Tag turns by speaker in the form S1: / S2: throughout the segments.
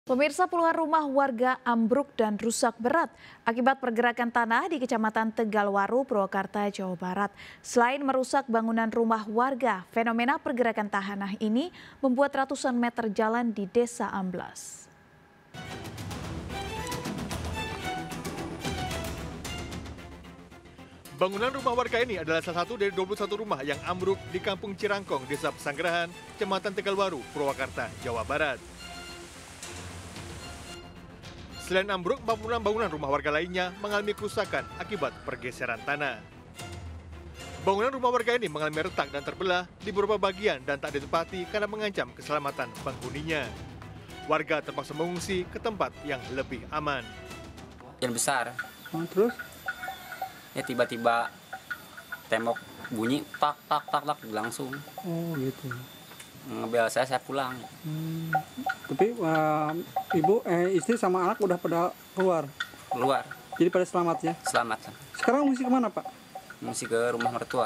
S1: Pemirsa, puluhan rumah warga ambruk dan rusak berat akibat pergerakan tanah di Kecamatan Tegalwaru, Purwakarta, Jawa Barat. Selain merusak bangunan rumah warga, fenomena pergerakan tanah ini membuat ratusan meter jalan di Desa amblas.
S2: Bangunan rumah warga ini adalah salah satu dari 21 rumah yang ambruk di Kampung Cirangkong, Desa Pesanggerahan, Kecamatan Tegalwaru, Purwakarta, Jawa Barat. Selain ambruk, 46 bangunan rumah warga lainnya mengalami kerusakan akibat pergeseran tanah. Bangunan rumah warga ini mengalami retak dan terbelah di beberapa bagian dan tak ditempati karena mengancam keselamatan penghuninya. Warga terpaksa mengungsi ke tempat yang lebih aman.
S3: Yang besar.
S4: Terus?
S3: Ya tiba-tiba tembok bunyi tak tak tak tak langsung.
S4: Oh gitu.
S3: Ngebel saya pulang.
S4: Tapi istri sama anak udah pada keluar.
S3: Keluar.
S4: Jadi pada selamat ya.
S3: Selamat.
S4: Sekarang mesti kemana Pak?
S3: Mesti ke rumah mertua.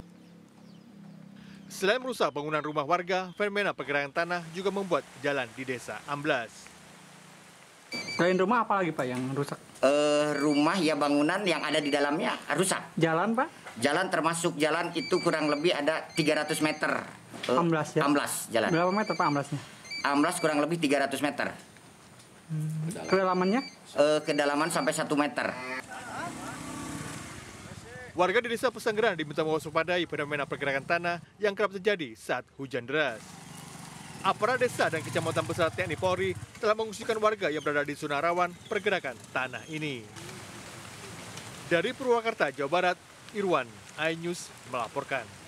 S2: Selain merusak bangunan rumah warga, fenomena pergerakan tanah juga membuat jalan di desa amblas.
S4: Selain rumah apa lagi Pak yang rusak?
S5: Rumah ya bangunan yang ada di dalamnya rusak.
S4: Jalan Pak?
S5: Jalan termasuk jalan itu kurang lebih ada 300 meter.
S4: Amblas ya?
S5: Amblas jalan.
S4: Berapa meter Pak amblasnya?
S5: Amblas kurang lebih 300 meter.
S4: Kedalamannya?
S5: Kedalaman sampai 1 meter.
S2: Warga di Desa Pesanggerahan diminta mewaspadai fenomena pergerakan tanah yang kerap terjadi saat hujan deras. Aparat desa dan Kecamatan Besar TNI Polri telah mengungsikan warga yang berada di zona rawan pergerakan tanah ini. Dari Purwakarta, Jawa Barat, Irwan, iNews melaporkan.